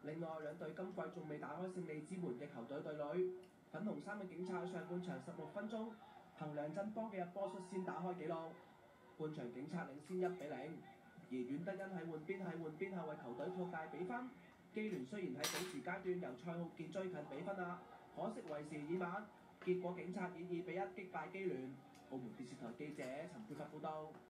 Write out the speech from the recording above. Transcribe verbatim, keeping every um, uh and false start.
另外兩隊今季仲未打開勝利之門嘅球隊對壘，粉紅衫嘅警察上半場十六分鐘，憑梁振邦嘅入波率先打開紀錄，半場警察領先一比零。而阮德恩喺換邊喺換邊後為球隊擴大比分。基聯雖然喺補時階段由蔡浩健追近比分啦，可惜為時已晚，結果警察以二比一擊敗基聯。澳門電視台記者陳佩發報道。